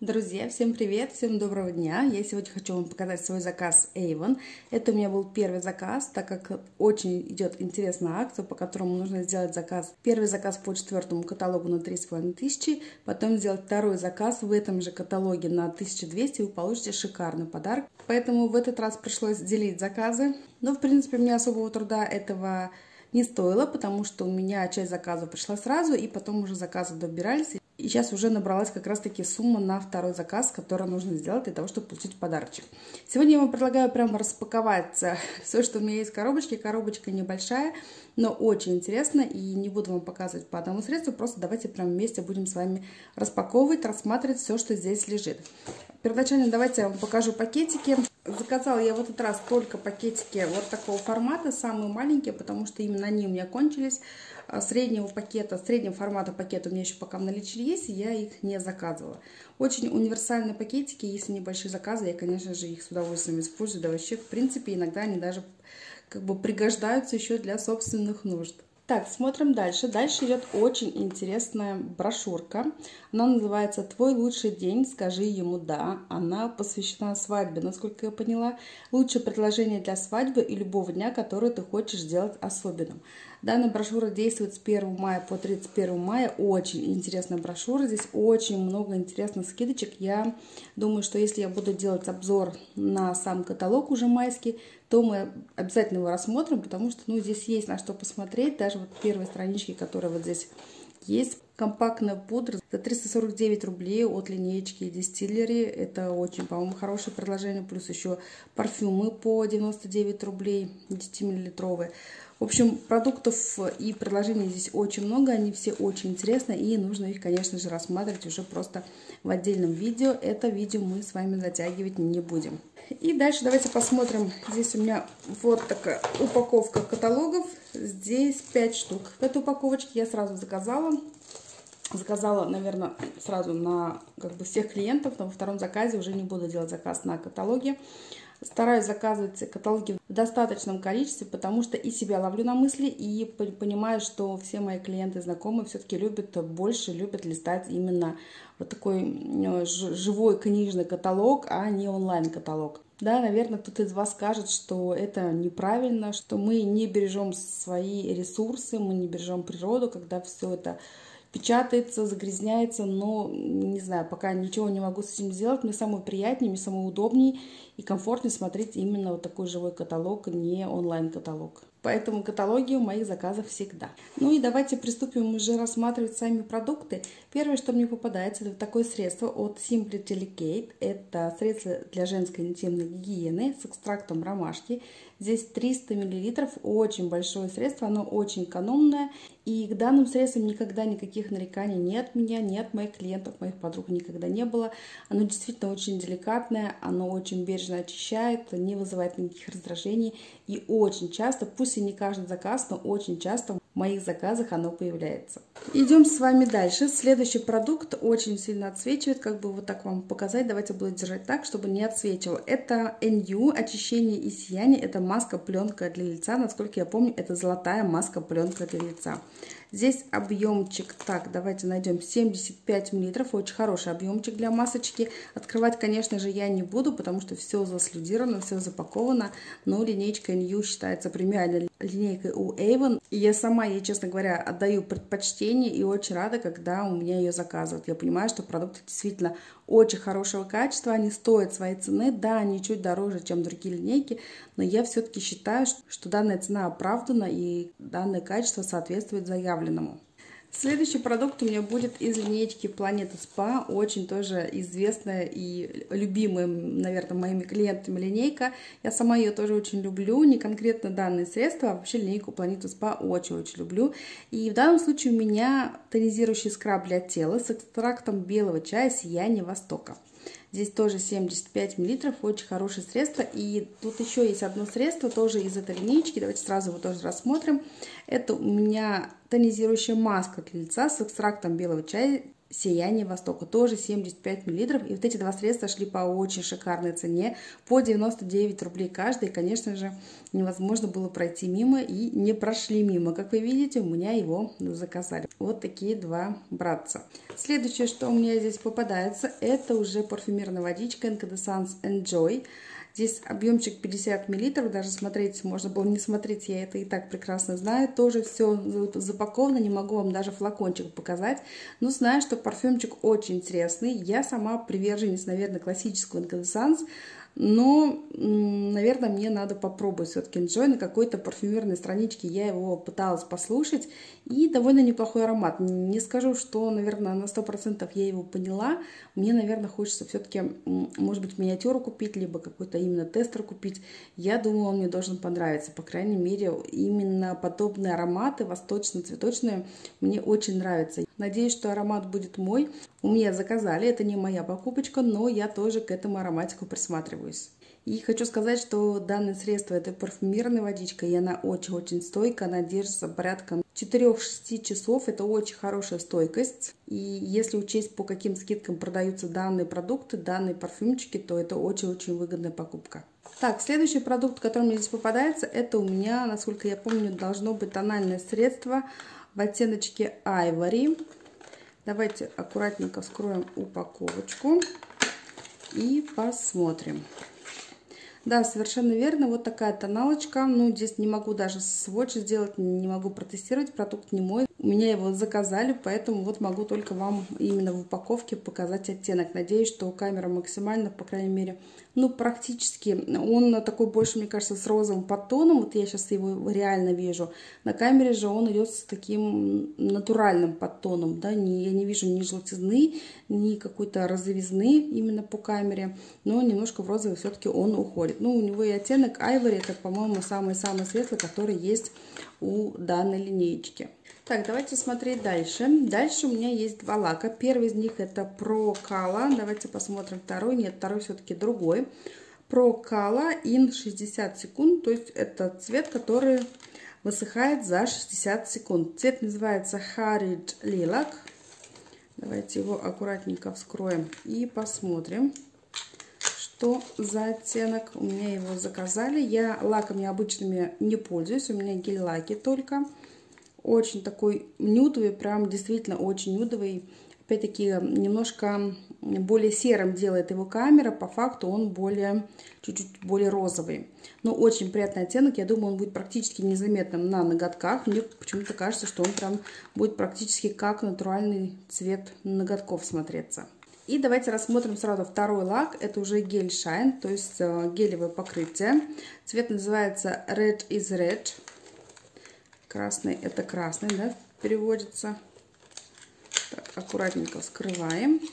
Друзья, всем привет, всем доброго дня! Я сегодня хочу вам показать свой заказ Avon. Это у меня был первый заказ, так как очень идет интересная акция, по которому нужно сделать заказ. Первый заказ по 4-му каталогу на 3500, потом сделать второй заказ в этом же каталоге на 1200, и вы получите шикарный подарок. Поэтому в этот раз пришлось делить заказы. Но, в принципе, мне особого труда этого не стоило, потому что у меня часть заказов пришла сразу, и потом уже заказы добирались. И сейчас уже набралась как раз-таки сумма на второй заказ, который нужно сделать для того, чтобы получить подарочек. Сегодня я вам предлагаю прямо распаковать все, что у меня есть в коробочке. Коробочка небольшая, но очень интересно. И не буду вам показывать по одному средству, просто давайте прямо вместе будем с вами распаковывать, рассматривать все, что здесь лежит. Первоначально давайте я вам покажу пакетики. Заказала я в этот раз только пакетики вот такого формата, самые маленькие, потому что именно они у меня кончились. Среднего формата пакета у меня еще пока в наличии есть, и я их не заказывала. Очень универсальные пакетики, если небольшие заказы, я, конечно же, их с удовольствием использую. Да вообще, в принципе, иногда они даже как бы пригождаются еще для собственных нужд. Так, смотрим дальше. Дальше идет очень интересная брошюрка. Она называется «Твой лучший день, скажи ему да». Она посвящена свадьбе, насколько я поняла. Лучшее предложение для свадьбы и любого дня, который ты хочешь сделать особенным. Данная брошюра действует с 1 мая по 31 мая. Очень интересная брошюра. Здесь очень много интересных скидочек. Я думаю, что если я буду делать обзор на сам каталог уже майский, то мы обязательно его рассмотрим, потому что здесь есть на что посмотреть. Даже вот первые странички, которые вот здесь есть. Компактная пудра за 349 рублей от линеечки Distillery. Это очень, по-моему, хорошее предложение. Плюс еще парфюмы по 99 рублей, 10-миллилитровые. В общем, продуктов и предложений здесь очень много, они все очень интересны, и нужно их, конечно же, рассматривать уже просто в отдельном видео. Это видео мы с вами затягивать не будем. И дальше давайте посмотрим. Здесь у меня вот такая упаковка каталогов. Здесь 5 штук. В этой упаковочке я сразу заказала. Заказала, наверное, сразу на всех клиентов, но во втором заказе уже не буду делать заказ на каталоге. Стараюсь заказывать каталоги в достаточном количестве, потому что и себя ловлю на мысли, и понимаю, что все мои клиенты, знакомые все-таки любят листать именно вот такой живой книжный каталог, а не онлайн-каталог. Да, наверное, кто-то из вас скажет, что это неправильно, что мы не бережем свои ресурсы, мы не бережем природу, когда все это печатается, загрязняется, но не знаю, пока ничего не могу с этим сделать. Мне самое приятнее, мне самое удобнее и комфортнее смотреть именно вот такой живой каталог, не онлайн-каталог. Поэтому каталоги у моих заказов всегда. Ну и давайте приступим уже рассматривать сами продукты. Первое, что мне попадается, это такое средство от Simply Delicate. Это средство для женской интимной гигиены с экстрактом ромашки. Здесь 300 мл, очень большое средство, оно очень экономное. И к данным средствам никогда никаких нареканий ни от меня, ни от моих клиентов, моих подруг никогда не было. Оно действительно очень деликатное, оно очень бережно очищает, не вызывает никаких раздражений. И очень часто, пусть и не каждый заказ, но очень часто в моих заказах оно появляется. Идем с вами дальше. Следующий продукт очень сильно отсвечивает, вот так вам показать. Давайте буду держать так, чтобы не отсвечивал. Это NU, очищение и сияние. Это маска-пленка для лица. Насколько я помню, это золотая маска-пленка для лица. Здесь объемчик, так, давайте найдем 75 мл, очень хороший объемчик для масочки. Открывать, конечно же, я не буду, потому что все заслюдировано, все запаковано. Но линейка NU считается премиальной линейкой у Avon. И я сама ей, честно говоря, отдаю предпочтение и очень рада, когда у меня ее заказывают. Я понимаю, что продукты действительно очень хорошего качества, они стоят своей цены. Да, они чуть дороже, чем другие линейки, но я все-таки считаю, что данная цена оправдана и данное качество соответствует заявленному. Следующий продукт у меня будет из линейки Planeta Spa, очень тоже известная и любимая, наверное, моими клиентами линейка. Я сама ее тоже очень люблю, не конкретно данные средства, а вообще линейку Planeta Spa очень-очень люблю. И в данном случае у меня тонизирующий скраб для тела с экстрактом белого чая «Сияние Востока». Здесь тоже 75 мл, очень хорошее средство. И тут еще есть одно средство, тоже из этой линейки. Давайте сразу его тоже рассмотрим. Это у меня тонизирующая маска для лица с экстрактом белого чая Сияние Востока, тоже 75 мл. И вот эти два средства шли по очень шикарной цене, по 99 рублей каждый. И, конечно же, невозможно было пройти мимо, и не прошли мимо. Как вы видите, у меня его заказали. Вот такие два братца. Следующее, что у меня здесь попадается, это уже парфюмерная водичка Incandescence Enjoy. Здесь объемчик 50 мл, даже смотреть можно было не смотреть, я это и так прекрасно знаю. Тоже все запаковано, не могу вам даже флакончик показать. Но знаю, что парфюмчик очень интересный. Я сама приверженец, наверное, классического Incandescence. Но, наверное, мне надо попробовать все-таки Enjoy на какой-то парфюмерной страничке. Я его пыталась послушать, и довольно неплохой аромат. Не скажу, что, наверное, на 100% я его поняла. Мне, наверное, хочется все-таки, может быть, миниатюру купить, либо какой-то именно тестер купить. Я думаю, он мне должен понравиться. По крайней мере, именно подобные ароматы, восточно-цветочные, мне очень нравятся. Надеюсь, что аромат будет мой. У меня заказали, это не моя покупочка, но я тоже к этому ароматику присматриваюсь. И хочу сказать, что данное средство — это парфюмерная водичка, и она очень-очень стойкая, она держится порядка 4-6 часов, это очень хорошая стойкость. И если учесть, по каким скидкам продаются данные продукты, данные парфюмчики, то это очень-очень выгодная покупка. Так, следующий продукт, который мне здесь попадается, это у меня, насколько я помню, должно быть тональное средство в оттеночке Ivory. Давайте аккуратненько вскроем упаковочку и посмотрим. Да, совершенно верно, вот такая тоналочка. Ну, здесь не могу даже сводч сделать, не могу протестировать, продукт не мой. У меня его заказали, поэтому вот могу только вам именно в упаковке показать оттенок. Надеюсь, что камера максимально, по крайней мере, ну, практически. Он такой больше, мне кажется, с розовым подтоном. Вот я сейчас его реально вижу. На камере же он идет с таким натуральным подтоном. Да? Я не вижу ни желтизны, ни какой-то розовизны именно по камере. Но немножко в розовый все-таки он уходит. Ну, у него и оттенок Ivory, это, по-моему, самый-самый светлый, который есть у данной линеечки. Так, давайте смотреть дальше. Дальше у меня есть два лака. Первый из них это Pro Color. Давайте посмотрим второй. Нет, второй все-таки другой. Pro Color in 60 секунд. То есть это цвет, который высыхает за 60 секунд. Цвет называется Hurried Lilac. Давайте его аккуратненько вскроем и посмотрим, что за оттенок. У меня его заказали. Я лаками обычными не пользуюсь. У меня гель-лаки только. Очень такой нюдовый, прям действительно очень нюдовый. Опять-таки немножко более серым делает его камера. По факту он чуть-чуть более розовый. Но очень приятный оттенок. Я думаю, он будет практически незаметным на ноготках. Мне почему-то кажется, что он прям будет практически как натуральный цвет ноготков смотреться. И давайте рассмотрим сразу второй лак. Это уже гель Shine, то есть гелевое покрытие. Цвет называется Red is Red. Красный — это красный, да, переводится. Так, аккуратненько вскрываем.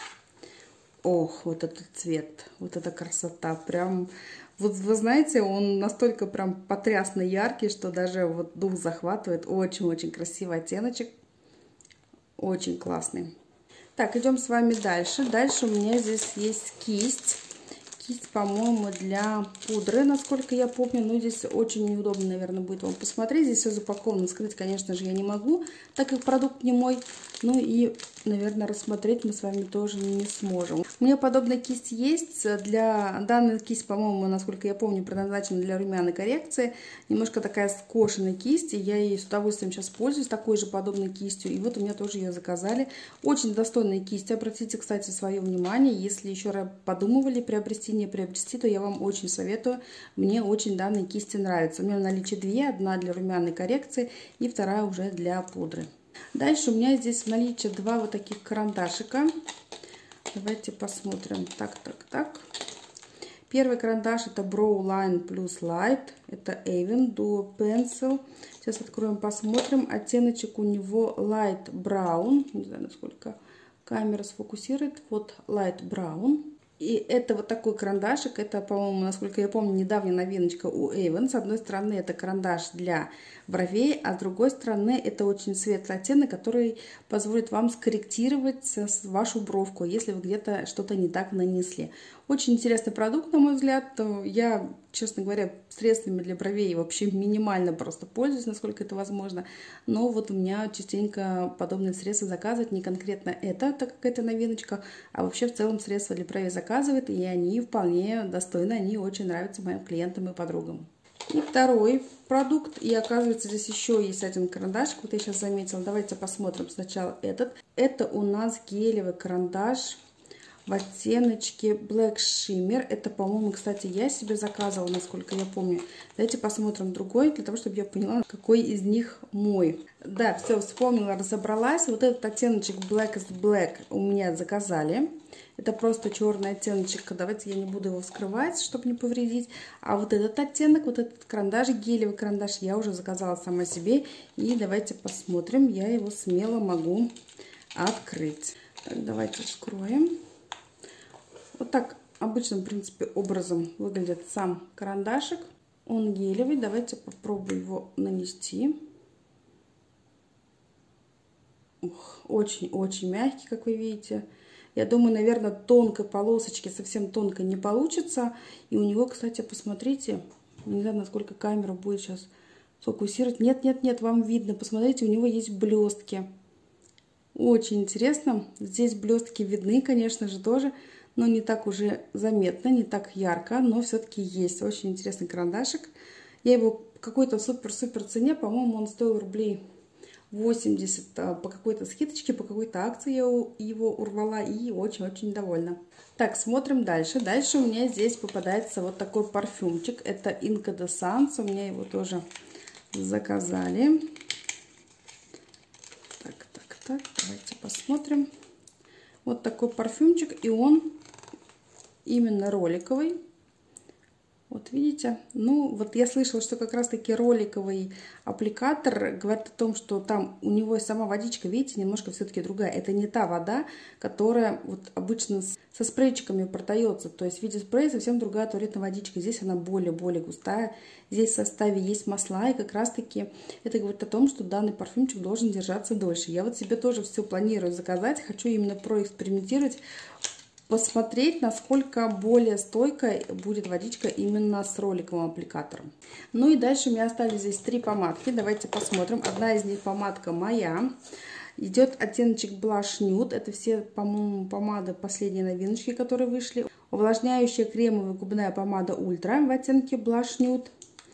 Ох, вот этот цвет, вот эта красота. Прям, вот вы знаете, он настолько прям потрясно яркий, что даже вот дух захватывает. Очень-очень красивый оттеночек. Очень классный. Так, идем с вами дальше. Дальше у меня здесь есть кисть. Кисть, по-моему, для пудры, насколько я помню. Но здесь очень неудобно, наверное, будет вам посмотреть. Здесь все запаковано. Скрыть, конечно же, я не могу, так как продукт не мой. Ну и, наверное, рассмотреть мы с вами тоже не сможем. У меня подобная кисть есть. Данная кисть, по-моему, насколько я помню, предназначена для румяной коррекции. Немножко такая скошенная кисть. И я ей с удовольствием сейчас пользуюсь такой же подобной кистью. И вот у меня тоже ее заказали. Очень достойная кисть. Обратите, кстати, свое внимание. Если еще подумывали приобрести, не приобрести, то я вам очень советую. Мне очень данные кисти нравятся. У меня в наличии две. Одна для румяной коррекции и вторая уже для пудры. Дальше у меня здесь в наличии два вот таких карандашика. Давайте посмотрим. Так. Первый карандаш это Brow Line Plus Light. Это Avon Duo Pencil. Сейчас откроем, посмотрим. Оттеночек у него Light Brown. Не знаю, насколько камера сфокусирует. Вот Light Brown. И это вот такой карандашик. Это, по-моему, насколько я помню, недавняя новиночка у Avon. С одной стороны, это карандаш для бровей, а с другой стороны, это очень светлый оттенок, который позволит вам скорректировать вашу бровку, если вы где-то что-то не так нанесли. Очень интересный продукт, на мой взгляд. Я честно говоря, средствами для бровей вообще минимально просто пользуюсь, насколько это возможно. Но вот у меня частенько подобные средства заказывают, не конкретно это, так как это новиночка, а вообще в целом средства для бровей заказывают, и они вполне достойны, они очень нравятся моим клиентам и подругам. И второй продукт, и оказывается здесь еще есть один карандашик, вот я сейчас заметила, давайте посмотрим сначала этот. Это у нас гелевый карандаш в оттеночке Black Shimmer. Это, по-моему, кстати, я себе заказывала, насколько я помню. Давайте посмотрим другой, для того, чтобы я поняла, какой из них мой. Да, все, вспомнила, разобралась. Вот этот оттеночек Blackest Black у меня заказали. Это просто черный оттеночек. Давайте я не буду его вскрывать, чтобы не повредить. А вот этот оттенок, вот этот карандаш, гелевый карандаш, я уже заказала сама себе. И давайте посмотрим. Я его смело могу открыть. Так, давайте вскроем. Вот так обычным, в принципе, образом выглядит сам карандашик. Он гелевый. Давайте попробую его нанести. Очень-очень мягкий, как вы видите. Я думаю, наверное, тонкой полосочки, совсем тонкой не получится. И у него, кстати, посмотрите, не знаю, насколько камера будет сейчас фокусировать. Нет, вам видно. Посмотрите, у него есть блестки. Очень интересно. Здесь блестки видны, конечно же, тоже. Но не так уже заметно, не так ярко, но все-таки есть. Очень интересный карандашик. Я его по какой-то супер-супер цене, по-моему, он стоил рублей 80 по какой-то скидочке, по какой-то акции я его урвала и очень-очень довольна. Так, смотрим дальше. Дальше у меня здесь попадается вот такой парфюмчик. Это Incandescence. У меня его тоже заказали. Так, давайте посмотрим. Вот такой парфюмчик, и он именно роликовый. Вот видите? Ну, вот я слышала, что как раз-таки роликовый аппликатор говорит о том, что там у него сама водичка, видите, немножко все-таки другая. Это не та вода, которая вот обычно со спрейчиками продается. То есть в виде спрея совсем другая туалетная водичка. Здесь она более густая. Здесь в составе есть масла, и как раз-таки это говорит о том, что данный парфюмчик должен держаться дольше. Я вот себе тоже все планирую заказать. Хочу именно проэкспериментировать, посмотреть, насколько более стойкой будет водичка именно с роликовым аппликатором. Ну и дальше у меня остались здесь 3 помадки. Давайте посмотрим. Одна из них помадка моя. Идет оттеночек Blush Nude. Это все, по-моему, помады последние новиночки, которые вышли. Увлажняющая кремовая губная помада Ультра в оттенке Blush Nude.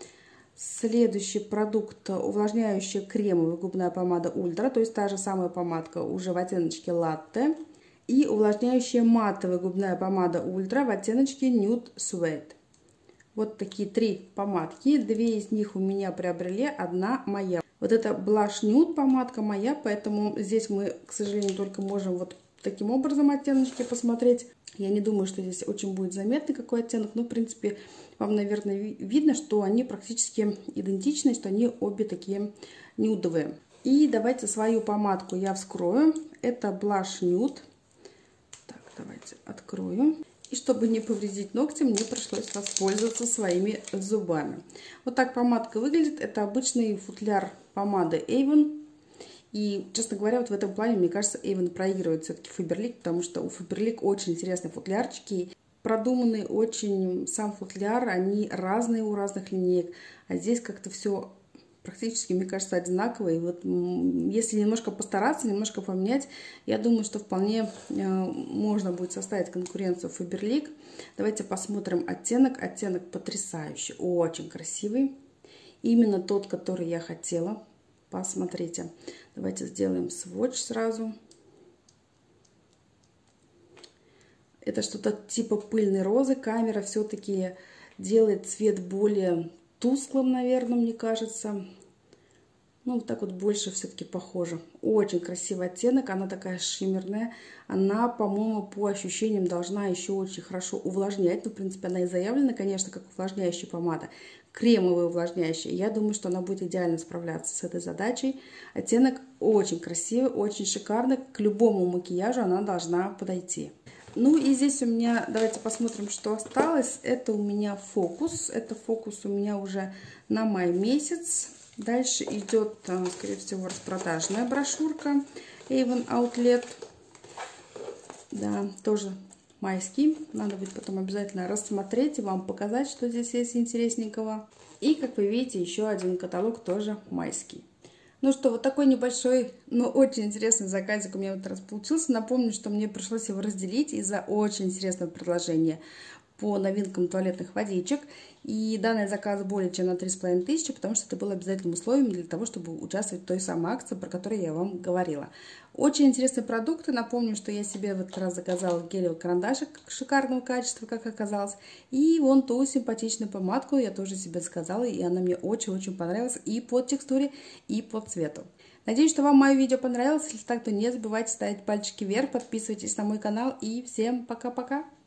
Следующий продукт — увлажняющая кремовая губная помада Ультра. То есть та же самая помадка уже в оттеночке Latte. И увлажняющая матовая губная помада Ультра в оттеночке Nude Suede. Вот такие 3 помадки. 2 из них у меня приобрели, 1 моя. Вот это Blush Nude помадка моя, поэтому здесь мы, к сожалению, только можем вот таким образом оттеночки посмотреть. Я не думаю, что здесь очень будет заметный какой оттенок, но, в принципе, вам, наверное, видно, что они практически идентичны, что они обе такие нюдовые. И давайте свою помадку я вскрою. Это Blush Nude. Давайте открою. И чтобы не повредить ногти, мне пришлось воспользоваться своими зубами. Вот так помадка выглядит. Это обычный футляр помады Avon. И, честно говоря, вот в этом плане, мне кажется, Avon проигрывает все-таки Faberlic, потому что у Faberlic очень интересные футлярчики. Продуманный очень сам футляр, они разные у разных линеек. А здесь как-то все практически, мне кажется, одинаково. И вот если немножко постараться, немножко поменять, я думаю, что вполне можно будет составить конкуренцию Faberlic. Давайте посмотрим оттенок. Оттенок потрясающий, очень красивый. Именно тот, который я хотела. Посмотрите. Давайте сделаем свотч сразу. Это что-то типа пыльной розы. Камера все-таки делает цвет более тусклым, наверное, мне кажется. Ну, вот так вот больше все-таки похоже. Очень красивый оттенок. Она такая шиммерная. Она, по-моему, по ощущениям должна еще очень хорошо увлажнять. Ну, в принципе, она и заявлена, конечно, как увлажняющая помада. Кремовая увлажняющая. Я думаю, что она будет идеально справляться с этой задачей. Оттенок очень красивый, очень шикарный. К любому макияжу она должна подойти. Ну и здесь у меня, давайте посмотрим, что осталось. Это у меня фокус. Это фокус у меня уже на май месяц. Дальше идет, скорее всего, распродажная брошюрка Avon Outlet. Да, тоже майский. Надо будет потом обязательно рассмотреть и вам показать, что здесь есть интересненького. И, как вы видите, еще один каталог тоже майский. Ну что, вот такой небольшой, но очень интересный заказик у меня в этот раз получился. Напомню, что мне пришлось его разделить из-за очень интересного предложения по новинкам туалетных водичек. И данный заказ более чем на 3500, потому что это было обязательным условием для того, чтобы участвовать в той самой акции, про которую я вам говорила. Очень интересные продукты. Напомню, что я себе в этот раз заказала гелевый карандашик шикарного качества, как оказалось. И вон ту симпатичную помадку я тоже себе заказала, и она мне очень-очень понравилась и по текстуре, и по цвету. Надеюсь, что вам мое видео понравилось. Если так, то не забывайте ставить пальчики вверх, подписывайтесь на мой канал и всем пока-пока!